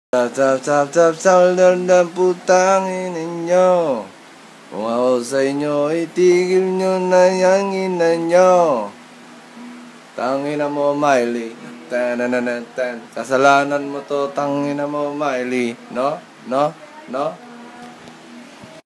Putangin ninyo. Kung ako sa inyo, itigil nyo na yung ina nyo. Tangina mo, Miley. Kasalanan mo to, tangina mo, Miley. No? No? No?